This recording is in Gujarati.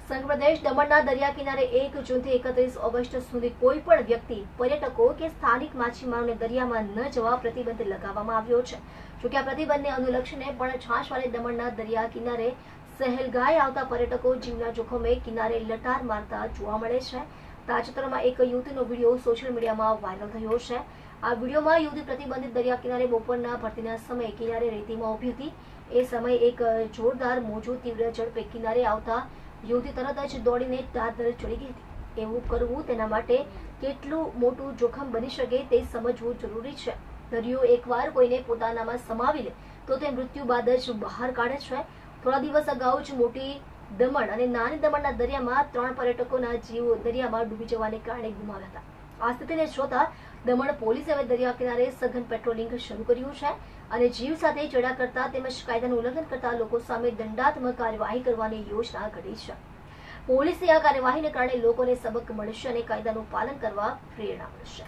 સંઘપ્રદેશ દમણના દરિયા કિનારે 1 જૂનથી 31 ઓગસ્ટ સુધી કોઈ પણ વ્યક્તિ, પર્યટકો કે સ્થાનિક માછીમારોને દરિયામાં ન જવા પ્રતિબંધ લગાવવામાં આવ્યો છે। જોકે આ પ્રતિબંધને અનુલક્ષીને પણ છાશવાડે દમણના દરિયા કિનારે સહેલગાય આવતા પર્યટકો જીવના જોખમે કિનારે લટાર મારતા જોવા મળે છે। તાજેતરમાં એક યુવતીનો વિડીયો સોશિયલ મીડિયામાં વાયરલ થયો છે। આ વિડીયોમાં યુવતી પ્રતિબંધિત દરિયા કિનારે બપોરના ભરતીના સમયે કિનારે રેતીમાં ઊભી હતી। એ સમયે એક જોરદાર મોજું તીવ્ર ઝડપે કિનારે આવતા યુવતી તરત જ દોડીને દાદર ચડી ગઈ હતી। એવું કરવું તેના માટે કેટલું મોટું જોખમ બની શકે તે સમજવું જરૂરી છે। દરિયો એકવાર કોઈને પોતાનામાં સમાવી લે તો તે મૃત્યુ બાદ જ બહાર કાઢે છે। થોડા દિવસ અગાઉ જ મોટી દમણ અને નાની દમણના દરિયામાં 3 પર્યટકોના જીવ દરિયામાં ડૂબી જવાને કારણે ગુમાવ્યા હતા। આ સ્થિતિને જોતા દમણ પોલીસે હવે દરિયા કિનારે સઘન પેટ્રોલિંગ શરૂ કર્યું છે અને જીવ સાથે ચેડા કરતા તેમજ કાયદાનું ઉલ્લંઘન કરતા લોકો સામે દંડાત્મક કાર્યવાહી કરવાની યોજના ઘડી છે। પોલીસની આ કાર્યવાહીને કારણે લોકોને સબક મળશે અને કાયદાનું પાલન કરવા પ્રેરણા મળશે।